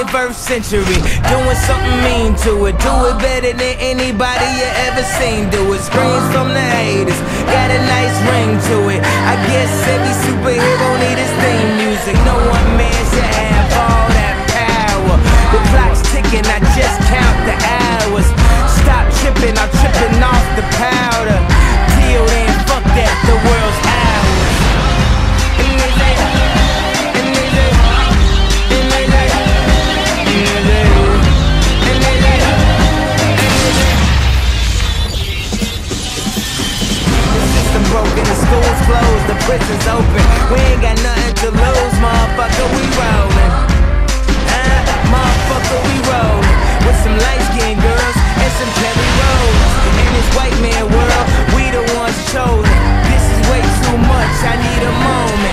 21st century, doing something mean to it. Do it better than anybody you ever seen do it. Screams from the haters, got a nice ring to it. I guess every superhero need his theme music. No one man should have all that power. The clock's ticking, I just count the hours. Stop tripping, I'm tripping off the powder. Till then, fuck that, the world's ours. Broken, the school's closed, the prison's open. We ain't got nothing to lose, motherfucker, we rollin'. Motherfucker, we rollin'. With some light-skinned girls and some Kelly Rose. In this white man world, we the ones chosen. This is way too much, I need a moment.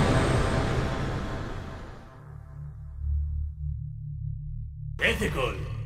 Ethical.